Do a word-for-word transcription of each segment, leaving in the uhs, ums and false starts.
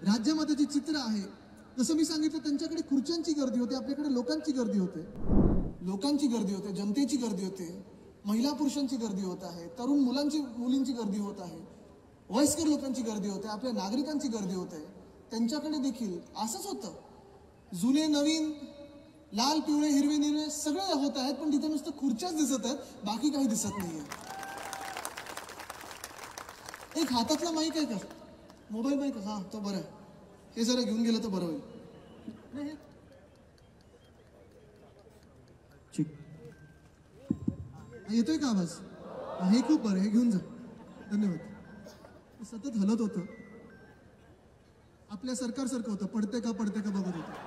राज्यामध्ये जे चित्र आहे, जसं मी सांगितलं, त्यांच्याकडे खुर्च्यांची गर्दी होते, आपल्याकडे लोकांची गर्दी होते, लोकांची गर्दी होते, जनतेची गर्दी होते, महिला पुरुषांची गर्दी होत आहे, तरुण मुलांची मुलींची गर्दी होत आहे, वयस्कर लोकांची गर्दी होते, आपल्या नागरिकांची गर्दी होते. त्यांच्याकडे देखील असंच होतं. जुने नवीन, लाल पिवळे हिरवे निळे सगळे होत आहेत, पण तिथे नुसतं खुर्च्याच दिसत आहेत, बाकी काही दिसत नाहीये. एक हातातला माईक आहे का, मोबाईल माईक? हा, तो बरं आहे. हे जरा घेऊन गेलं तर बरं होईल. येतोय का आवाज? हे खूप बरं, हे घेऊन जा. धन्यवाद. सतत हलत होतं, आपल्या सरकारसारखं होतं, पडते का पडते का बघत होतं.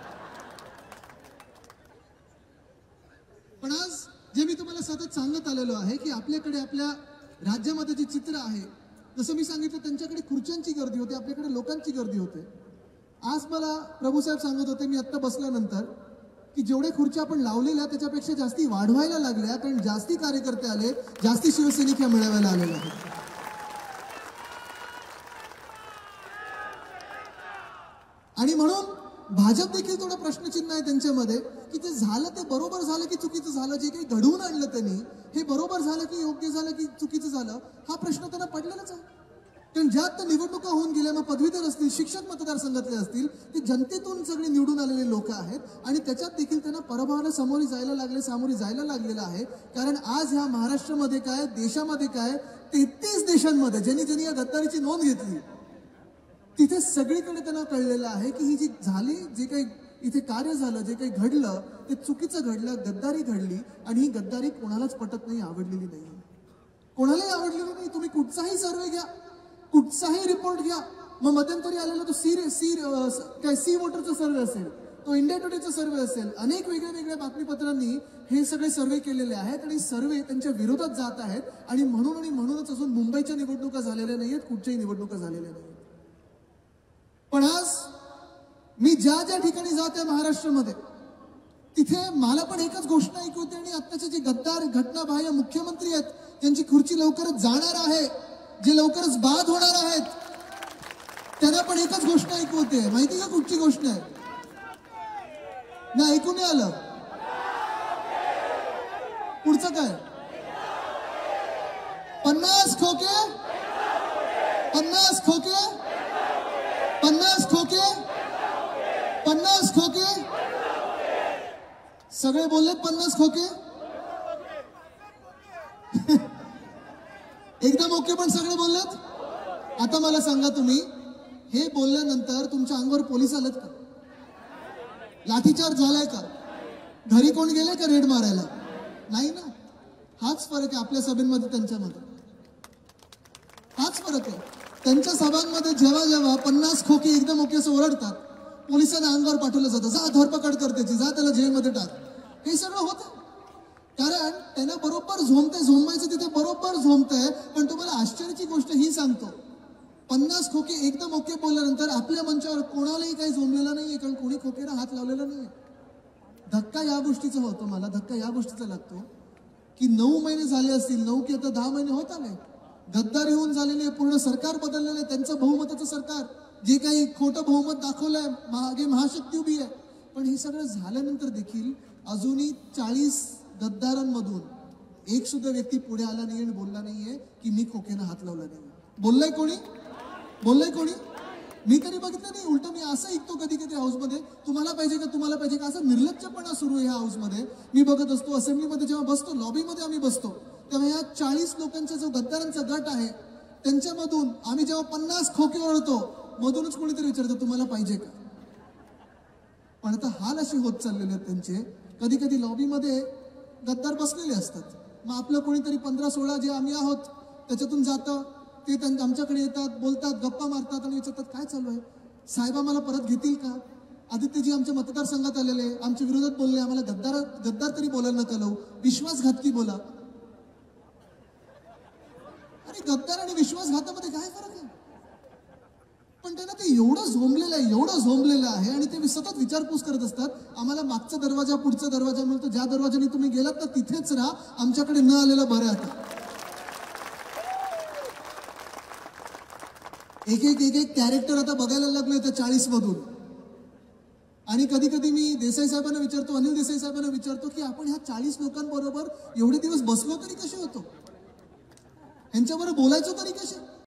पण आज जे मी तुम्हाला सतत सांगत आलेलो आहे की आपल्याकडे आपल्या राज्यामध्ये जे चित्र आहे, जसं मी सांगितलं, त्यांच्याकडे खुर्च्यांची गर्दी होते, आपल्याकडे लोकांची गर्दी होते. आज मला प्रभूसाहेब सांगत होते, मी आत्ता बसल्यानंतर, की जेवढे खुर्च्या आपण लावलेल्या त्याच्यापेक्षा जास्ती वाढवायला लागल्या, कारण जास्ती कार्यकर्ते आले, जास्ती शिवसैनिक ह्या मेळाव्याला आलेले आहेत. आणि म्हणून भाजप देखील थोडं प्रश्नचिन्ह आहे त्यांच्यामध्ये, की ते झालं ते बरोबर झालं की चुकीचं झालं, जे काही घडवून आणलं त्यांनी, हे बरोबर झालं की योग्य झालं की चुकीचं झालं, हा प्रश्न त्यांना पडलेलाच आहे. कारण ज्यात तर निवडणुका होऊन गेल्या, मग पदवीधर असतील, शिक्षक मतदारसंघातले असतील, ते जनतेतून सगळे निवडून आलेले लोक आहेत, आणि त्याच्यात देखील त्यांना पराभवाला सामोरी जायला लागले सामोरी जायला लागलेलं आहे. कारण आज ह्या महाराष्ट्रामध्ये काय, देशामध्ये काय, तेहतीस देशांमध्ये ज्यांनी ज्यांनी या गद्दारीची नोंद घेतली, तिथे सगळीकडे त्यांना कळलेलं आहे की ही जी झाली, जे काही इथे कार्य झालं, जे काही घडलं, ते चुकीचं घडलं, गद्दारी घडली, आणि ही गद्दारी कोणालाच पटत नाही, आवडलेली नाही, कोणालाही आवडलेली नाही. तुम्ही कुठचाही सर्वे घ्या, कुठचाही रिपोर्ट घ्या. मग मध्यंतरी आलेला तो सी सी काय सी वोटरचा सर्वे असेल, तो इंडिया टुडेचा सर्वे असेल, अनेक वेगळ्या वेगळ्या बातमीपत्रांनी हे सगळे सर्वे केलेले आहेत, आणि सर्वे त्यांच्या विरोधात जात आहेत. आणि म्हणून आणि म्हणूनच अजून मुंबईच्या निवडणुका झालेल्या नाहीयेत, कुठच्याही निवडणुका झालेल्या नाहीत. पण आज मी ज्या ज्या ठिकाणी जाते महाराष्ट्रामध्ये, तिथे मला पण एकच घोषणा ऐकू होते, आणि आत्ताचे जे गद्दार घटनाबाह्य मुख्यमंत्री आहेत, त्यांची खुर्ची लवकरच जाणार आहे, जे लवकरच बाद होणार आहेत, त्यांना पण एकच घोषणा ऐकू होते. माहिती का कुठची घोषणा आहे? ना ऐकू नाही आलं. पुढचं काय? पन्नास खोके, पन्नास खोके, पन्नास खोके, पन्नास खोके. सगळे बोलले पन्नास खोके. एकदम ओके, पण सगळे बोललेत. आता मला सांगा, तुम्ही हे बोलल्यानंतर तुमच्या अंगावर पोलीस आलेत का? लाठीचार्ज झालाय का? घरी कोण गेले का रेड मारायला? नाही ना. हाच फरक आहे आपल्या सभेमध्ये त्यांच्यामध्ये, हाच फरक आहे. त्यांच्या सभांमध्ये जेव्हा जेव्हा पन्नास खोके एकदम ओके असं ओरडतात, पोलिसांना अंगावर पाठवलं जातं, जा धरपकड कर त्याची, जा त्याला जेलमध्ये टाक. हे सगळं होतं कारण त्यांना बरोबर झोमते, झोंबायचं तिथे बरोबर झोमतंय. पण तुम्हाला आश्चर्याची गोष्ट ही सांगतो, पन्नास खोके एकदम ओके बोलल्यानंतर आपल्या मंचावर कोणालाही काही झोमलेलं नाहीये, कारण कोणी खोकेला हात लावलेला नाहीये. धक्का या गोष्टीचा होतो, मला धक्का या गोष्टीचा लागतो की नऊ महिने झाले असतील, नऊ की आता दहा महिने होत आले, गद्दारी होऊन झालेली आहे, पूर्ण सरकार बदललेलं आहे, त्यांचं बहुमताचं सरकार, जे काही खोटं बहुमत दाखवलंय, मागे महाशक्ती उभी आहे. पण हे सगळं झाल्यानंतर देखील अजूनही चाळीस गद्दारांमधून एक सुद्धा व्यक्ती पुढे आला नाहीये आणि बोलला नाहीये की मी खोक्यानं हात लावला नाही. बोललाय कोणी? बोललाय कोणी? मी तरी बघितलं नाही. उलट मी असं ऐकतो कधी कधी हाऊसमध्ये, तुम्हाला पाहिजे का, तुम्हाला पाहिजे का, असं निर्लज्जपणा सुरू आहे ह्या हाऊसमध्ये. मी बघत असतो असेंब्लीमध्ये, जेव्हा बसतो, लॉबीमध्ये आम्ही बसतो, तेव्हा या चाळीस लोकांचा जो गद्दारांचा गट आहे, त्यांच्यामधून आम्ही जेव्हा पन्नास खोके ओळखतो, मधूनच कोणीतरी विचारतो तुम्हाला पाहिजे का. पण आता हाल असे होत चाललेले आहेत त्यांचे. कधी कधी लॉबीमध्ये गद्दार बसलेले असतात, मग आपलं कोणीतरी पंधरा सोळा जे आम्ही आहोत त्याच्यातून जातं, ते त्यांच्या आमच्याकडे येतात, बोलतात, गप्पा मारतात आणि विचारतात काय चालू आहे, साहेब आम्हाला परत घेतील का, आदित्यजी आमच्या मतदारसंघात आलेले, आमच्या विरोधात बोलले, आम्हाला गद्दार गद्दार तरी बोलायला नका लावू, विश्वासघातकी बोला. अरे गद्दार आणि विश्वासघातामध्ये काय फरक आहे? पण त्यांना ते एवढं झोंबलेलं आहे, एवढं झोंबलेलं आहे, आणि ते सतत विचारपूस करत असतात, आम्हाला मागचा दरवाजा, पुढचा दरवाजा मिळतो, ज्या दरवाजाने तुम्ही गेलात ना तिथेच राहा, आमच्याकडे न आलेलं बरं. आता एक एक एक एक कॅरेक्टर आता बघायला लागलोय त्या चाळीस मधून. आणि कधी कधी मी देसाई साहेबांना विचारतो, अनिल देसाई साहेबांना विचारतो की आपण ह्या चाळीस लोकांबरोबर एवढे दिवस बसलो तरी कसे होतो, यांच्याबरोबर बोलायचो तरी कसे.